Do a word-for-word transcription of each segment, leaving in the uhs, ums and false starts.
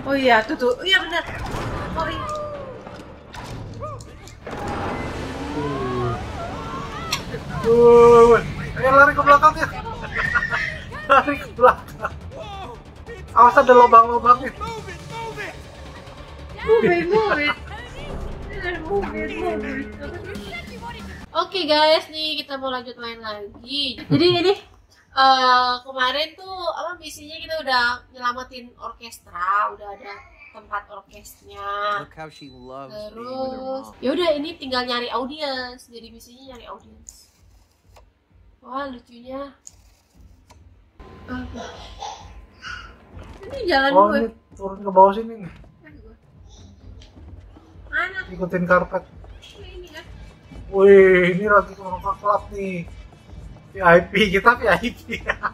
Oh iya, tuh tuh. Oh iya benar. Oh iya. Uh, ayo lari ke belakang ya. Lari ke belakang. Awas ada lubang-lubangnya. Move, move. Oke guys, nih kita mau lanjut main lagi. Jadi ini uh, kemarin tuh apa misinya kita udah nyelamatin orkestra, udah ada tempat orkesnya. Terus ya udah ini tinggal nyari audiens. Jadi misinya nyari audiens. Wah lucunya. Apa? Ini jalan oh, gue. Ini turun ke bawah sini nih. Mana? Ikutin karpet. Ini kan. Wih, ini lagi ke klub nih. V I P, kita V I P.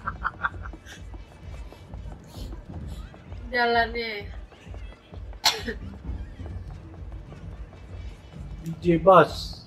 Jalannya. D J Bus.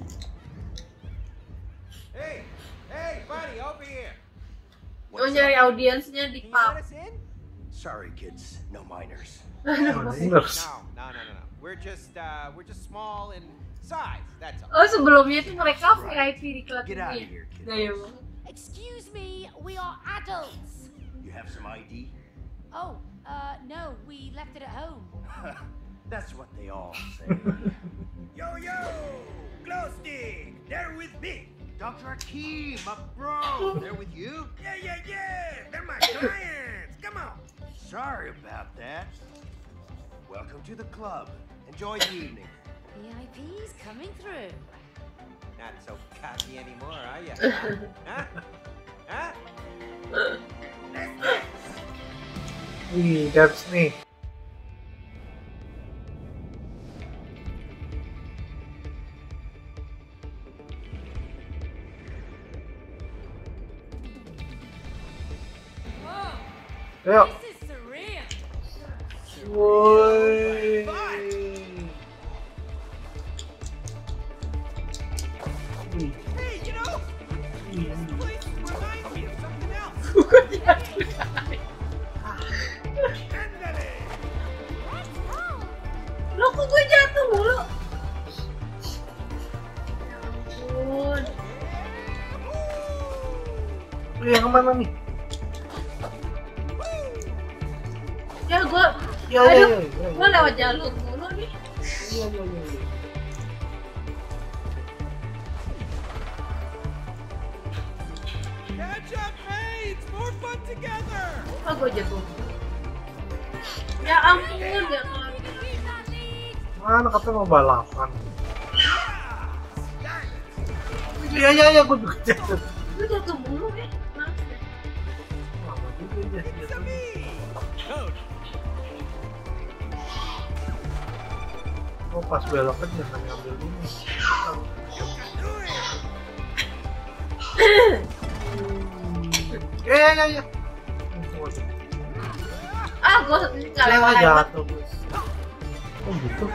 Hey, hey, buddy, over here. Oh nyari audiensnya di pub. Sorry, kids, no minors. Minors. No, no, no, no, no. We're just, uh, we're just small in size. That's all. Oh sebelumnya itu mereka V I P di klub Get out of ini. here, kid. Gaya. Excuse me, we are adults. You have some I D? Oh, uh, no, we left it at home. That's what they all say. Yo, yo, glow stick, they're with me. Doctor Akeem, my bro, they're with you? Yeah, yeah, yeah, they're my clients. Come on. Sorry about that. Welcome to the club. Enjoy the evening. V I Ps coming through. Not so cocky anymore, are you? Huh? Huh? Wih, that's me. Whoa, Ayo. this is surreal. Woi. Hey, you know, this place reminds me of something else. Ándale. Lo kok gue jatuh mulu? Ya ampun. Wih, yang kemana nih? Ya gue, Ya, ya, aduh, ya, ya, gue ya. lewat jalur mulu nih. Iya, iya, iya. iya. Catch up, mates. More fun together. Ah gue jatuh. Ya ampun, ya ampun. Keep that lead. Mana katanya mau balapan? Iya, iya, iya, gue juga jatuh. Gue jatuh mulu ya. Maaf ya. Lama juga ya jatuhnya. Coach. Oh, pas belok kan jangan ngambil ini. Ya, ya, ya, ya. Ah gue nggak lewat-lewat. Jatuh, Gus. Oh gitu.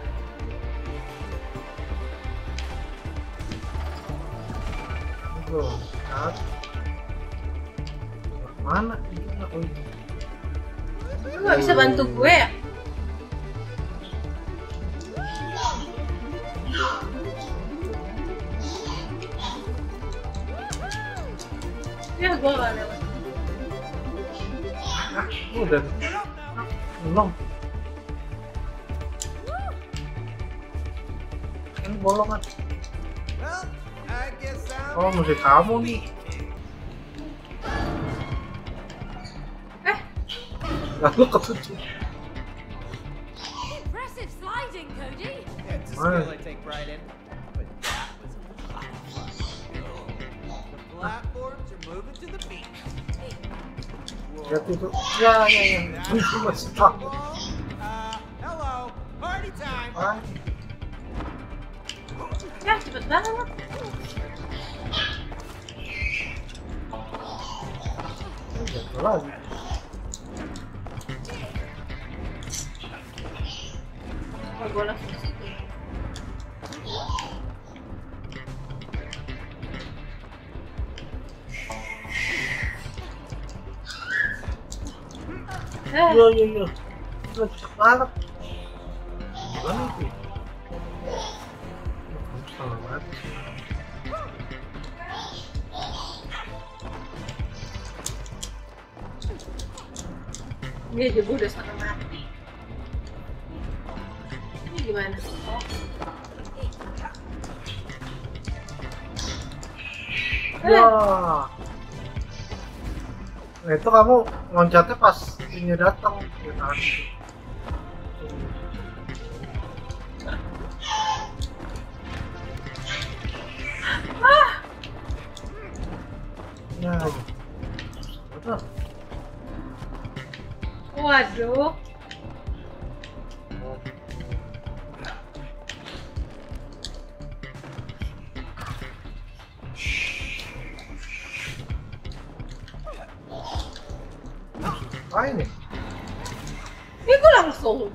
Gue lihat. Mana? Oh, ini. Lu nggak bisa bantu gue ya? Ya gue nggak lewat. Ah, udah. Belum. Ini bolongan. Well, I guess I'm Oh, musik kamu nih. Eh, Lalu ketutup. Impressive sliding, Cody. It's a Right. skill I take pride in, but that was a lot of fun. The platforms are moving to the beat. Lihat itu. Ya, ya, ya. Itu masih tahu. Uh, hello, party time. Ah, ya cepet banget. jatuh lagi. Oh, gue langsung ke situ. Eh, Iya, iya, iya. Gila, cepet banget. Gimana itu? Salah banget. Dia juga udah setengah mati. Ini gimana? Oh. Wah. Nah itu kamu loncatnya pas ini datang ya kan? Ah. Ya, betul. Waduh. Apa ini? Ini gue langsung.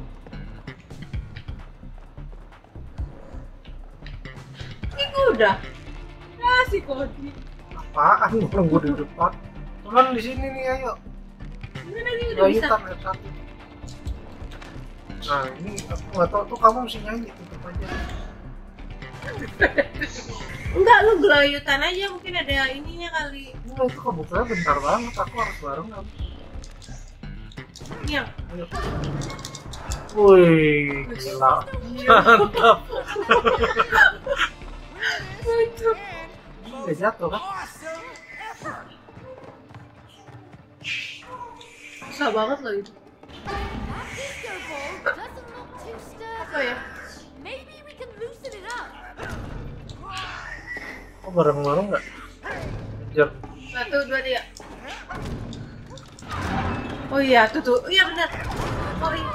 Ini gue udah. Ah si Cody. Apaan? Orang gue di depan. Cuman di sini nih, ayo. Ini nanti udah bisa. F satu. Nah ini aku nggak tahu tuh, kamu mesti nyanyi tutup aja. Enggak, lu gelayutan aja, mungkin ada ininya kali. Nah itu kebuka bentar banget, aku harus bareng kamu. Iya. Wih, gila. Mantap. Mantap. Udah jatuh kan? Susah banget loh itu. That disco ball doesn't look too sturdy. Apa ya? Maybe we can loosen it up. Oh bareng-bareng nggak? Kejar. Satu, dua, tiga. Oh iya, tuh tuh. Oh iya benar. Oh iya.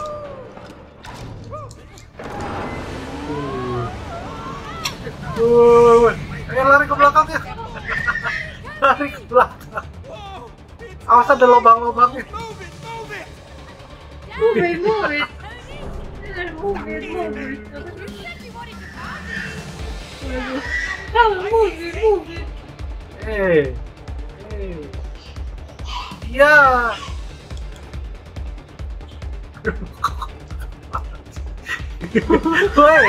Wuh, ayo lari ke belakang ya. Lari ke belakang. Awas ada lubang-lubangnya. Move it, move it. Move it, move it. Oh, move it, move it. Eh, eh, iya. Woi.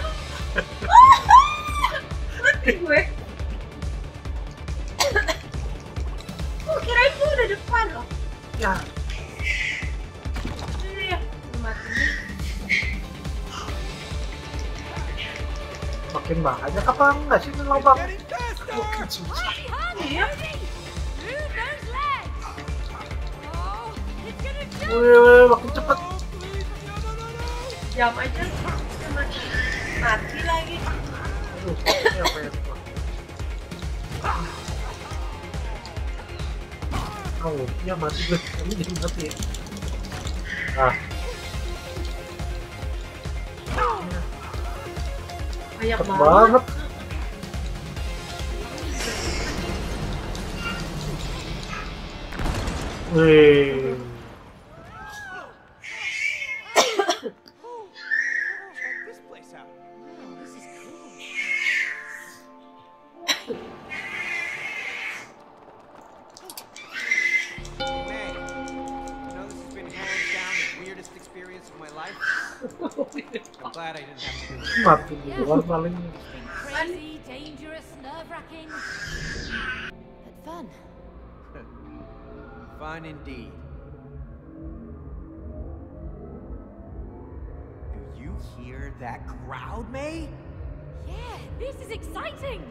Mati gue. Gue kirain gue udah depan loh. Ya. Ini ya, mati. Makin banyak apa enggak sih lubang? Makin susah. Iya. Through those legs. Oh, it's gonna jump. Wih, wih, makin cepet. Jam aja. Mati. Mati lagi. Aduh, ini apa ya? Oh, iya mati gue. Ini jadi mati ya. Ah. Banyak Cepet banget. banget. Wih. Check this place out. Oh, this is cool. May, you know this has been hands down the weirdest experience of my life. I'm glad I didn't have to do it. Mati duluan paling. It's been crazy, dangerous, nerve-wracking, but fun. Fun indeed. Do you hear that crowd, May? Yeah, this is exciting.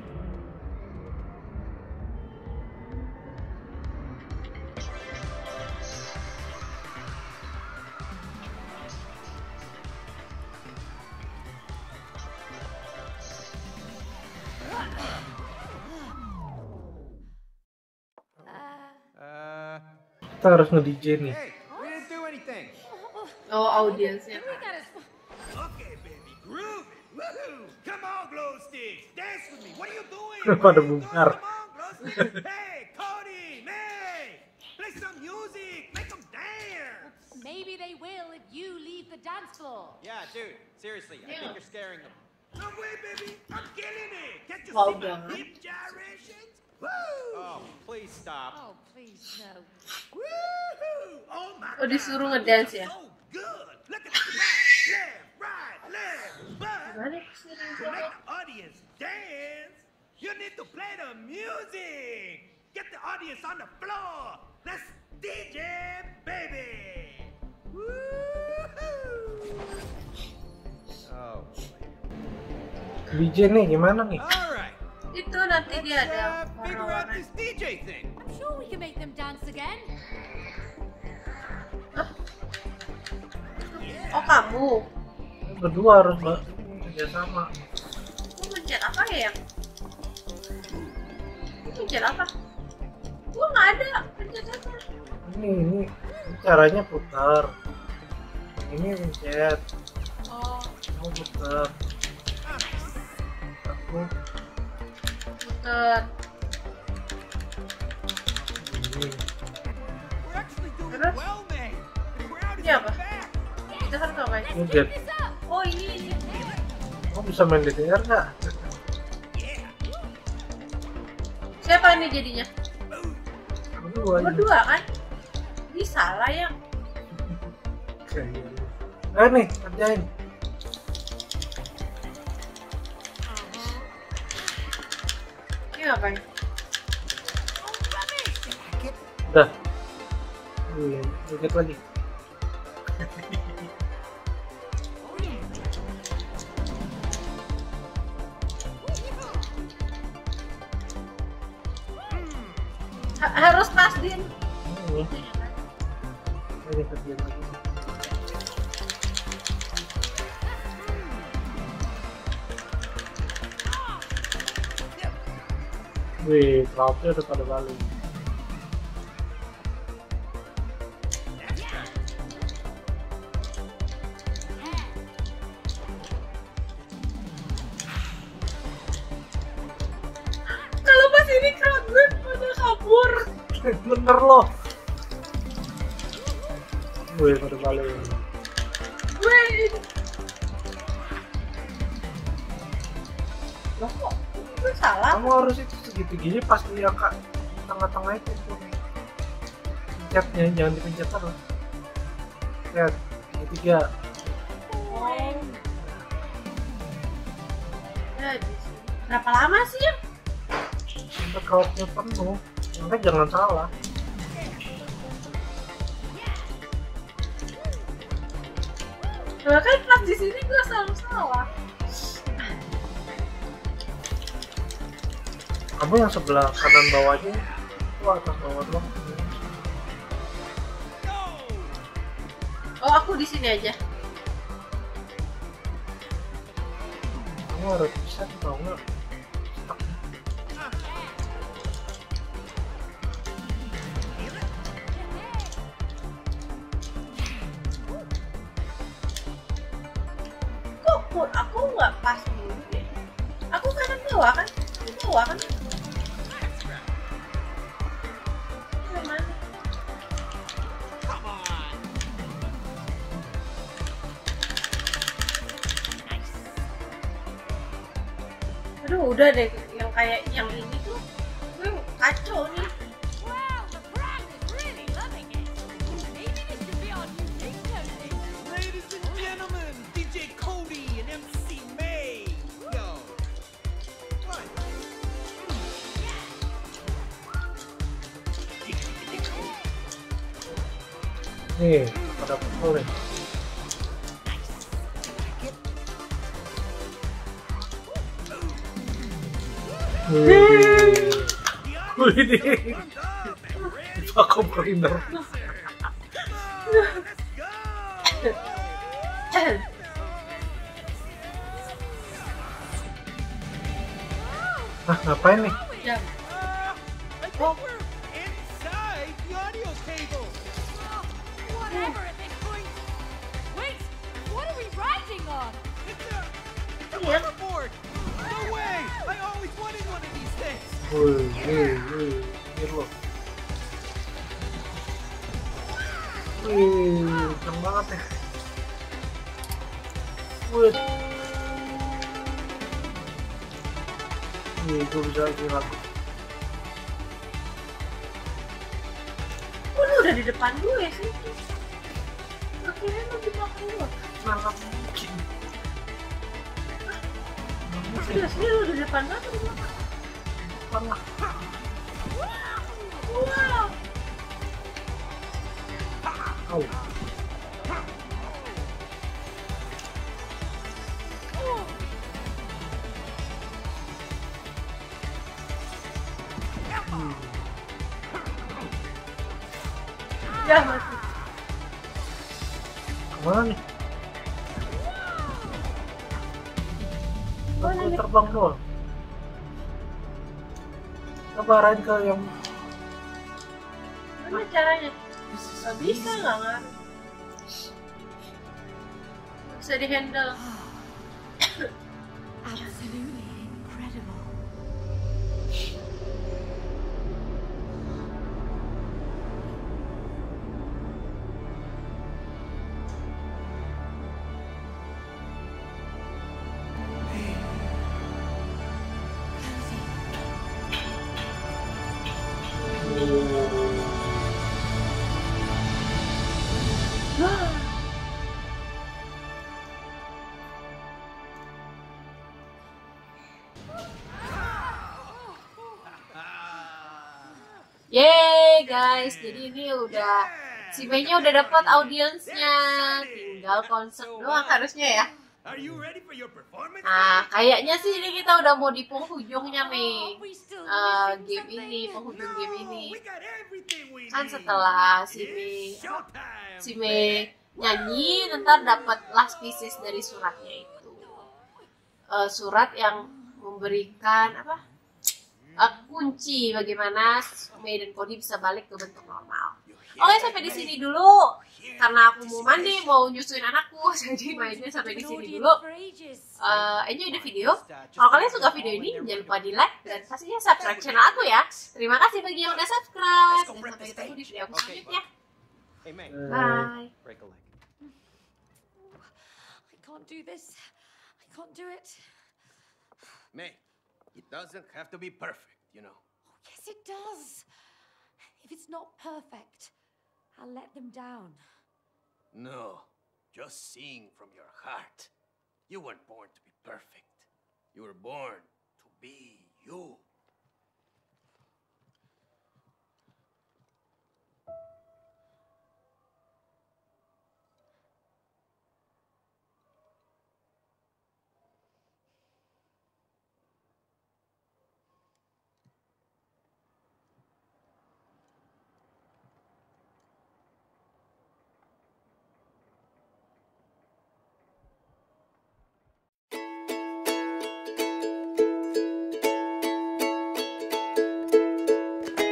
Uh, Kita harus nge-D J nih. hey, we didn't do anything. Oh, audiensnya. We gotta. Okay, baby, groove it. Woohoo! Come on, glow sticks, dance with me. What are you doing? Kenapa What ada are you doing? bongkar? Come on, glow sticks. Hey, Cody, May, play some music. Make them dance. Maybe they will if you leave the dance floor. Yeah, dude. Seriously, I think you're scaring them. No way, baby. I'm killing it. Can't you Wow, see my God. hip gyrations? Woo! Oh, please stop. Oh, please no. Woohoo! Oh my Oh, God. disuruh ngedance ya? So good. Look at the right, left, right, left. But Gimana kesini to make the audience dance, you need to play the music. Get the audience on the floor. Let's D J, baby. Woohoo! Oh. D J nih gimana nih? All right. Itu nanti dia ada Uh, figure out warna-warna. this D J thing. I'm sure we can make them dance again. Oh kamu, Berdua harus mbak kerjasama. kamu mencet apa ya yang? Kamu mencet apa? Gua nggak ada pencetannya. Ini ini caranya putar. Ini pencet. Oh, Kamu putar. Aku puter. ini. We're actually doing Terus? well, man. The crowd is Ini in apa? the back. Kita harus ngapain? Ngejet. This up. Oh ini ini. Kamu bisa main D D R nggak? Yeah. Siapa ini jadinya? Berdua. ini. Berdua kan? Bisa lah ya. Kayaknya. Eh nih kerjain. Ini ngapain? Udah. Wih, ngejet lagi. Ha- harus pas din. Ini. Ini kerjain lagi. Wih, crowdnya udah pada balik. Kalau pas ini crowd gue pada kabur. Bener loh. Wih, pada balik. Gue ini. Loh kok? Gue salah. Kamu harus itu segitiginya pas di angka tengah-tengah itu tuh. Pencetnya jangan dipencet terus. Lihat, segitiga. Oh. Ya, di sini. Berapa lama sih ya? Sampai crowdnya penuh. Makanya jangan salah. Bahkan pas di sini gue selalu salah. Kamu yang sebelah kanan bawahnya itu atas bawah doang. Oh aku di sini aja. Kamu harus bisa tau nggak? Kok kok aku nggak pas dulu deh? Aku kanan bawah kan? Di bawah kan? Gimana? Come on. Aduh udah deh yang kayak yang ini tuh gue kacau nih. Wow, the crowd is really loving it. Maybe this should be our new disco thing. Ladies and gentlemen, D J Cody and M C May. Yo. What? Nih, pada pukul nih. Wih, wih ini, itu aku beriner. Nah, ngapain nih? Jam. I think we're inside the audio cable. Oh, whatever at this point. Wait, what are we riding on? It's a, it's a Iya. hoverboard. No way. I always wanted one of these things. Wih, wih, wih, ini loh. Wih, kenceng banget ya. Wih. Wih, gue bisa lagi lagu. Kok lu udah di depan gue sih? Akhirnya lu di belakang Malam mungkin. Sudah, sudah di depan banget. Pernah. Wow. Au. Hmm. Ya mati. Kemana nih? Mana Aku nih? terbang doang. Coba arahin ke yang Gimana caranya? Gak bisa nggak nggak? Bisa dihandle. Absolutely incredible. Yeay guys, jadi ini udah si Mei-nya udah dapat audiensnya, tinggal konsep doang harusnya ya. Are you ready for your performance? Nah, kayaknya sih ini kita udah mau di penghujungnya Mei. We still Eh, missing game ini, something. penghujung game ini. We got everything we Kan need. setelah si Mei Showtime. si Mei nyanyi, ntar dapat last pieces dari suratnya itu. Eh, surat yang memberikan apa? Eh, kunci bagaimana Mei dan Cody bisa balik ke bentuk normal. Oke, sampai di sini dulu. Karena aku mau mandi, mau nyusuin anakku, jadi mainnya sampai di sini dulu. Uh, enjoy the video. Kalau kalian suka video ini, jangan lupa di like dan pastinya subscribe channel aku ya. Terima kasih bagi yang udah subscribe. Dan sampai ketemu di video aku selanjutnya. Hey, May, eh, Bye. break a leg. I can't do this. I can't do it. May, it doesn't have to be perfect, you know. Oh, yes, it does. If it's not perfect, I'll let them down. No, just sing from your heart. You weren't born to be perfect. You were born to be you.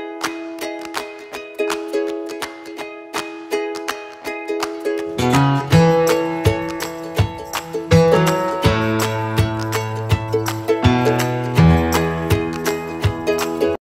eh.